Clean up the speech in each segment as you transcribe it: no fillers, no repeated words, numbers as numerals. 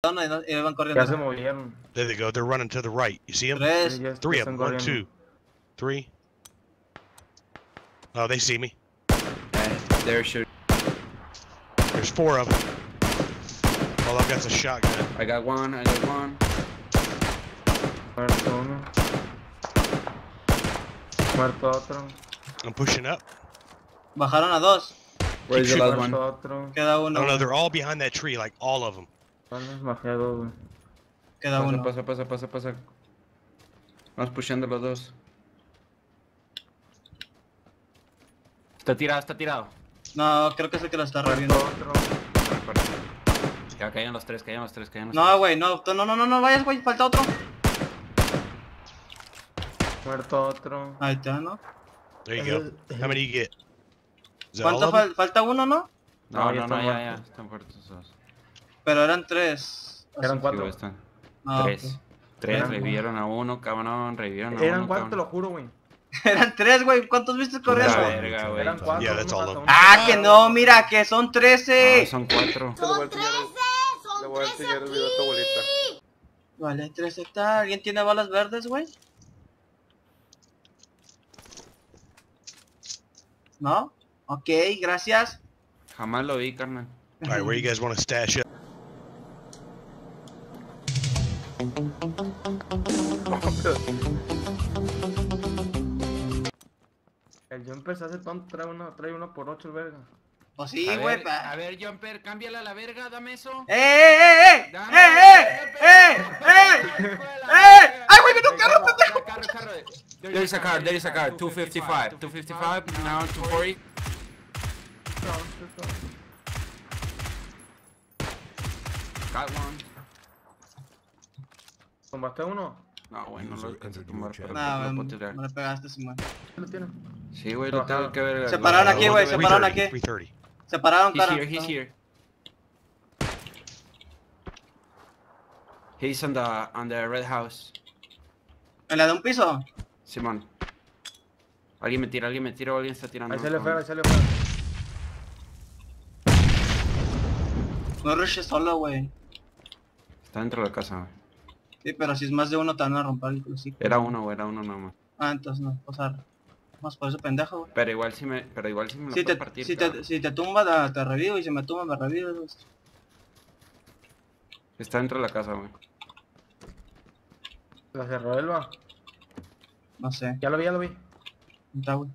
Y van Ya corriendo. se movieron. There they go. They're running to the right. You see them? Tres. Ya Three of están them. One, corriendo. 2, 3. Oh, they see me. They're shooting. There's 4 of them. All I've got's a shotgun. I got one. I got one. Muerto uno. Muerto otro. I'm pushing up. Bajaron a 2. Where's the last one? Muerto otro. Queda I uno. don't know. They're all behind that tree, like all of them. Vamos, bajé a dos, güey. Queda uno. Pasa. Vamos pushando los dos. Está tirado. No, creo que es el que lo está Muerto reviendo. otro. Ya caían los tres. No, güey, no, vayas, güey, falta otro. Muerto otro. Ahí está, ¿no? There you go. How many you get? Is that all ¿Cuánto of them? falta uno, no? No, ya están ya. muertos. Están muertos todos. Pero eran 3. Eran cuatro. Están. Ah, Tres. ok. Tres, Eran- revivieron a uno, cabrón, revivieron a Eran uno, cuatro, te cabrón. lo juro, güey. Eran 3, güey. ¿Cuántos viste corriendo? La verga, güey. Eran cuatro. Yeah, that's uno all mata of uno. Ah, que no, mira, que son 13. No, son 4. Son 13, Le voy a son 13 enseñar el video a tu abuelita. aquí. Vale, 13 está. ¿Alguien tiene balas verdes, güey? ¿No? Ok, gracias. Jamás lo vi, carnal. All right, where you guys want to stash up? El Jumper se hace tonto, trae uno por 8 el verga. Pues sí, A güey. ver, a ver, Jumper, cámbiala a la verga, dame eso. ¡Eh! Dame, ¡Ay, güey, viene un carro, pendejo! Carro. There is a car, 255, now 240. Got one. ¿Combaste uno? No, güey, no lo alcancé a tomar, pero Nah, lo güey, puedo tirar. no le pegaste, Simón. ¿Lo tiene? Sí, güey, lo tengo que ver. Se pararon aquí, güey, se pararon aquí. 330. Se pararon, He's cara. here. He's on the red house. ¿En la de un piso? Simón. Alguien me tira o alguien está tirando. Ahí sale fuera, ahí sale fuera. No rushes solo, güey. Está dentro de la casa, güey. Sí, pero si es más de uno te van a romper el crucifijo. Era uno nomás. Ah, entonces no, o sea, más por eso pendejo, güey. Pero igual sí me lo Si puede te, partir, si, cabrón. si te tumba, te revivo, y si me tumba, me revivo. Güey. Está dentro de la casa, güey. La cerró Elba. No sé. Ya lo vi. ¿Dónde está, güey?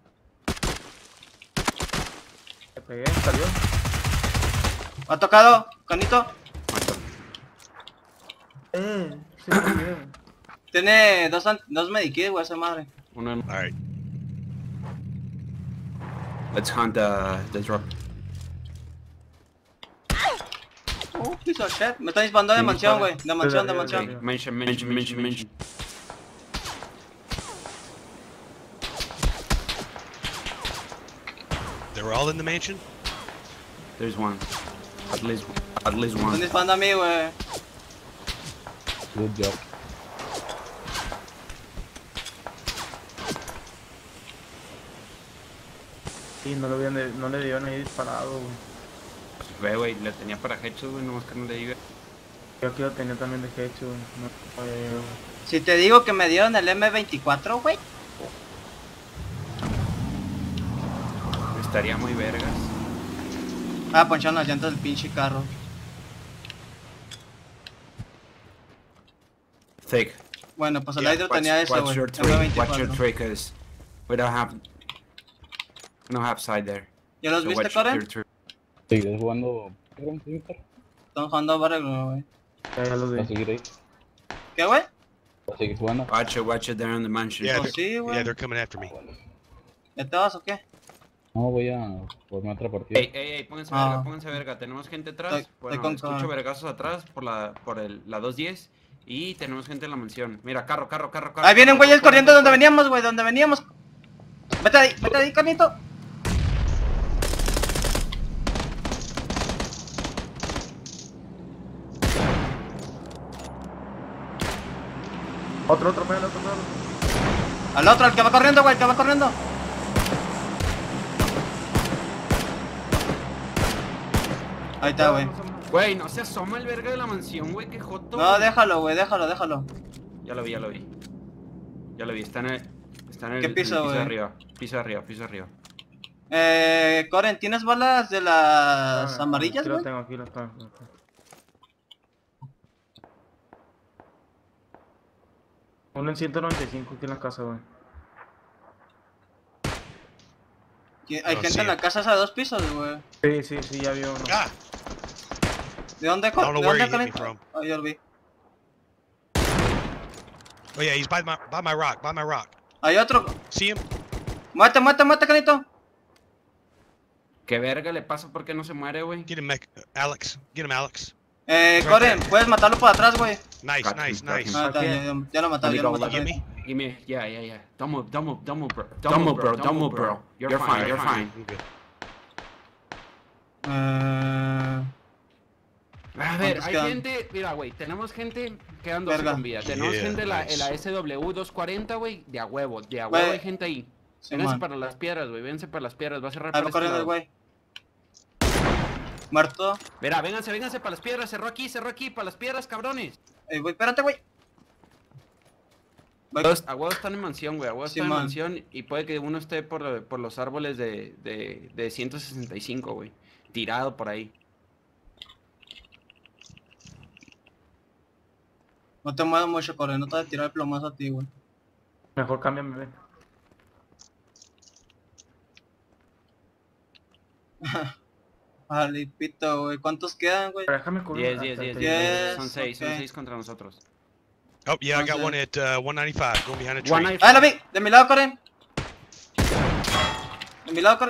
Le pegué, salió. ¿Ha tocado, Canito? Sí, muy bien. Tiene dos medikits, güey, esa madre. Uno en... All right. Let's hunt the drop. Oh, piece of shit. Me están disparando de mansión, güey. De mansión. Mention. They were all in the mansion? There's one. At least Me están one. disparando a mí, güey. Good job. Sí, no le dieron ahí disparado, güey. Ve, güey, le tenía para hechos, güey, nomás que no le diga. Yo aquí lo tenía también de hecho, güey. No, güey. Si te digo que me dieron el M24, güey. Estaría muy vergas. Ah, poncharon las llantas del pinche carro. Thick. Bueno, pues el Yeah, Hydro tenía eso, güey. Watch your M24. tray, cause we don't have side there. ¿Ya los So viste, watch Coren? your tray. ¿Sigues jugando? ¿Vas Están jugando a Barrel, güey. Ya los a vi. seguir ahí? ¿Qué, güey? ¿Vas a seguir jugando? Watch it there in the mansion. Yeah, Pues sí, yeah, güey. they're coming after me. ¿Ya te vas o qué? No, voy a jugarme otra partida. Ey, pónganse Ah. verga, pónganse verga. Tenemos gente atrás. Estoy Bueno, con escucho Coren. vergazos atrás por la 210. Y tenemos gente en la mansión. Mira, carro. Ahí vienen güeyes corriendo donde veníamos, güey, donde veníamos. Vete ahí, Canito. Otro, pégale. Al otro, al que va corriendo, güey, el que va corriendo. Ahí está, güey. Güey, no se asoma el verga de la mansión, güey, qué joto. No, güey. déjalo, güey, déjalo. Ya lo vi, ya lo vi. Ya lo vi, está en el... ¿Qué piso, en el piso güey? de arriba. Piso de arriba. Coren, ¿tienes balas de las amarillas, Aquí lo güey? tengo, aquí lo tengo. Uno en 195 aquí en la casa, güey. Hay No, gente sí. en la casa esa de 2 pisos, güey. Sí, ya vio uno. Ah! ¿De dónde, I don't know ¿de where dónde, he hit me Coren? from. Oh, yo lo vi. Oh yeah, he's by my rock. Hay otro. See him? Muerte, Canito. ¿Qué verga le pasa? ¿Por qué no se muere, güey? Get him, Alex. Get him, Alex. Coren, puedes matarlo por atrás, güey. Nice, Got nice, him, got nice. him. Ah, está, ya lo mataron, ya lo Let Get mataron. me? Give me, yeah. Double, bro. Double, bro. You're fine. I'm good. A ver, ¿Cuántos hay quedan? gente, mira, güey, tenemos gente quedándose Verga. con vida. Tenemos Yeah, gente la, nice. en la SW240, güey, de a huevo Güey. hay gente ahí. Sí, Vénganse man. para las piedras, güey, vénganse para las piedras, va a cerrar Ahí para va este corriendo el lado. güey. Muerto. Mira, vénganse para las piedras, cerró aquí, para las piedras, cabrones. Güey, espérate, güey. Voy. A huevo están en mansión, güey, a huevo Sí, están en man. mansión y puede que uno esté por los árboles de 165, güey, tirado por ahí. No te muevas mucho, Coren, no te voy a tirar el plomazo a ti, güey. Mejor cámbiame, ven. Vale, pito, güey. ¿Cuántos quedan, güey? Pero déjame cubrir. 10, Yes, son 6 ok. contra nosotros. Oh yeah, I got Okay. one at 195. Going behind a tree. 195. Ah, lo vi. De mi lado, Coren. De mi lado, Coren.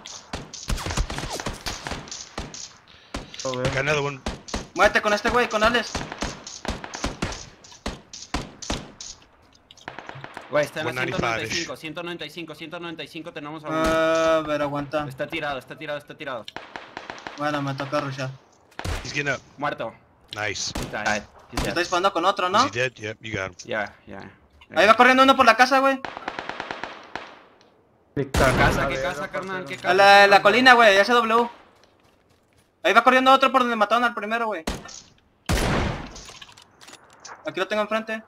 Got another one. Muévete con este güey, con Alex. Güey, está en la 195-ish. 195 tenemos a uno. A ver, aguanta. Está tirado. Bueno, me toca rushar. He's getting up. Muerto. Nice. He's dead. Te estoy disparando con otro, ¿no? Is he dead? Yep, you got him. Ya. Ahí va corriendo uno por la casa, güey. ¿Qué casa, carnal? ¿Qué casa? A la colina, güey, SW. Ahí va corriendo otro por donde mataron al primero, güey. Aquí lo tengo enfrente.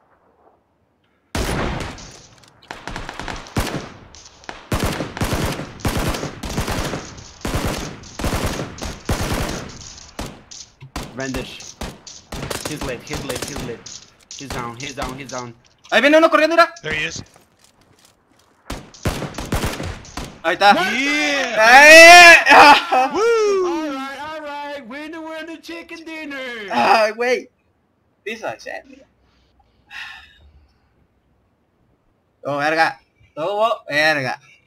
Bandage. He's lit. He's down. Ahí viene uno corriendo, mira. There he is. Ahí está. Yeah! Woo! Alright. Winner, chicken dinner. Ay, güey. Pisa, shit. Oh, verga. Todo verga.